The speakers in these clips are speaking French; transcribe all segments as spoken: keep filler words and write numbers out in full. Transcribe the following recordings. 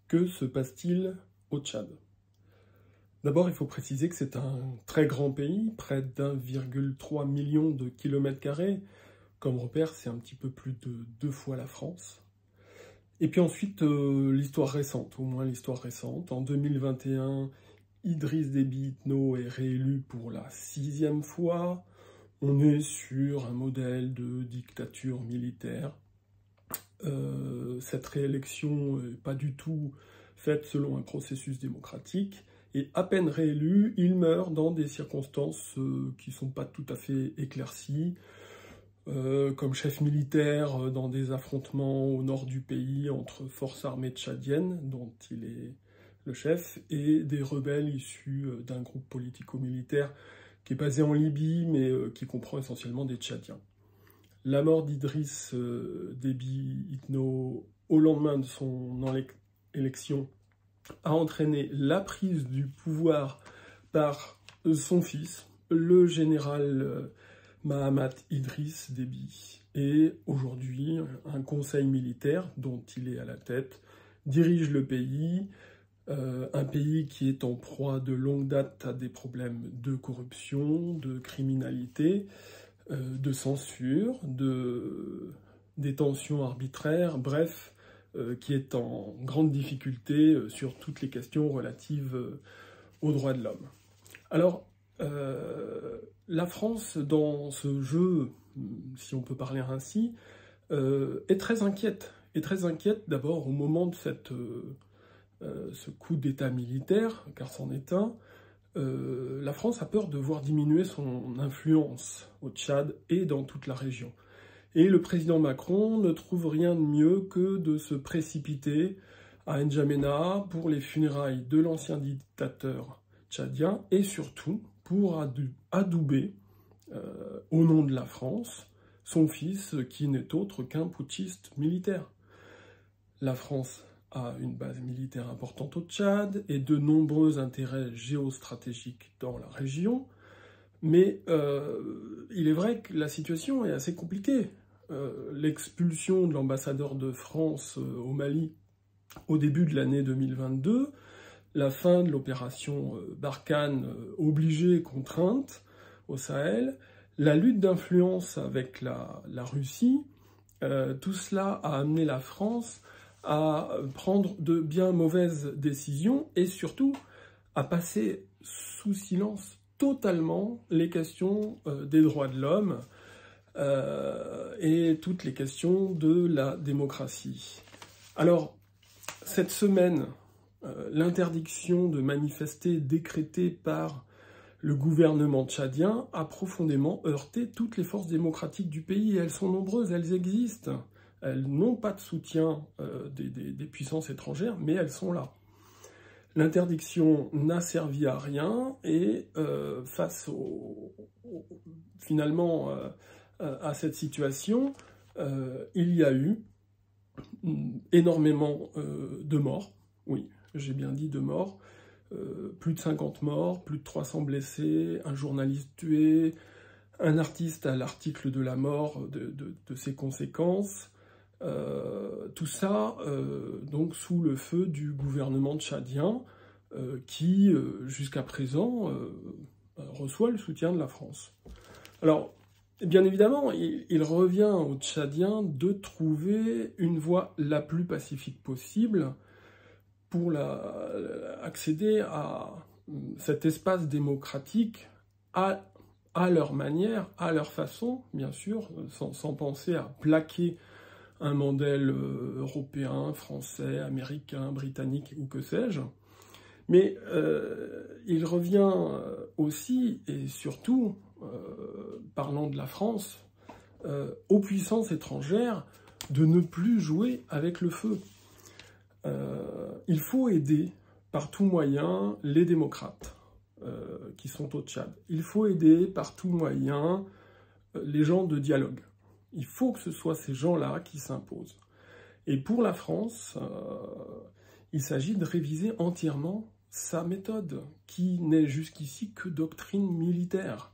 Que se passe-t-il au Tchad? D'abord, il faut préciser que c'est un très grand pays, près d'un virgule trois million de kilomètres carrés. Comme repère, c'est un petit peu plus de deux fois la France. Et puis ensuite, euh, l'histoire récente, au moins l'histoire récente. En deux mille vingt et un, Idriss Déby Itno est réélu pour la sixième fois. On est sur un modèle de dictature militaire. Euh, cette réélection n'est pas du tout faite selon un processus démocratique. Et à peine réélu, il meurt dans des circonstances euh, qui ne sont pas tout à fait éclaircies. Euh, comme chef militaire dans des affrontements au nord du pays entre forces armées tchadiennes, dont il est le chef, et des rebelles issus d'un groupe politico-militaire qui est basé en Libye, mais euh, qui comprend essentiellement des Tchadiens. La mort d'Idriss euh, Déby Itno au lendemain de son élection a entraîné la prise du pouvoir par son fils, le général euh, Mahamat Idriss Déby, et aujourd'hui un conseil militaire dont il est à la tête dirige le pays, euh, un pays qui est en proie de longue date à des problèmes de corruption, de criminalité, euh, de censure, de détention arbitraire, bref, euh, qui est en grande difficulté sur toutes les questions relatives aux droits de l'homme. Alors, euh, la France, dans ce jeu, si on peut parler ainsi, euh, est très inquiète. Est très inquiète d'abord au moment de cette, euh, euh, ce coup d'État militaire, car c'en est un. Euh, la France a peur de voir diminuer son influence au Tchad et dans toute la région. Et le président Macron ne trouve rien de mieux que de se précipiter à N'Djamena pour les funérailles de l'ancien dictateur tchadien et surtout pour adouber, euh, au nom de la France, son fils qui n'est autre qu'un putschiste militaire. La France a une base militaire importante au Tchad et de nombreux intérêts géostratégiques dans la région, mais euh, il est vrai que la situation est assez compliquée. Euh, l'expulsion de l'ambassadeur de France euh, au Mali au début de l'année deux mille vingt-deux, la fin de l'opération Barkhane euh, obligée et contrainte au Sahel, la lutte d'influence avec la, la Russie, euh, tout cela a amené la France à prendre de bien mauvaises décisions et surtout à passer sous silence totalement les questions euh, des droits de l'homme euh, et toutes les questions de la démocratie. Alors, cette semaine, euh, l'interdiction de manifester décrétée par le gouvernement tchadien a profondément heurté toutes les forces démocratiques du pays. Et elles sont nombreuses, elles existent. Elles n'ont pas de soutien euh, des, des, des puissances étrangères, mais elles sont là. L'interdiction n'a servi à rien et euh, face au, au, finalement euh, à cette situation, euh, il y a eu énormément euh, de morts, oui, j'ai bien dit de morts, euh, plus de cinquante morts, plus de trois cents blessés, un journaliste tué, un artiste à l'article de la mort de, de, de ses conséquences, euh, tout ça euh, donc sous le feu du gouvernement tchadien euh, qui, euh, jusqu'à présent, euh, reçoit le soutien de la France. Alors, bien évidemment, il, il revient aux Tchadiens de trouver une voie la plus pacifique possible pour la, accéder à cet espace démocratique à, à leur manière, à leur façon, bien sûr, sans, sans penser à plaquer un modèle européen, français, américain, britannique ou que sais-je. Mais euh, il revient aussi et surtout, euh, parlant de la France, euh, aux puissances étrangères de ne plus jouer avec le feu. Euh, il faut aider par tout moyen les démocrates euh, qui sont au Tchad. Il faut aider par tout moyen les gens de dialogue. Il faut que ce soit ces gens-là qui s'imposent. Et pour la France, euh, il s'agit de réviser entièrement sa méthode, qui n'est jusqu'ici que doctrine militaire.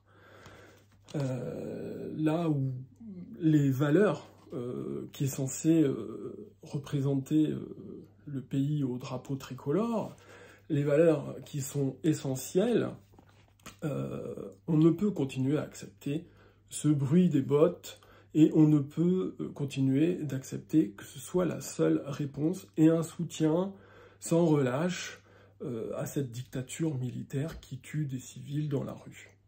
Euh, là où les valeurs euh, qui est censée euh, représenter euh, le pays au drapeau tricolore, les valeurs qui sont essentielles, euh, on ne peut continuer à accepter ce bruit des bottes et on ne peut continuer d'accepter que ce soit la seule réponse et un soutien sans relâche euh, à cette dictature militaire qui tue des civils dans la rue.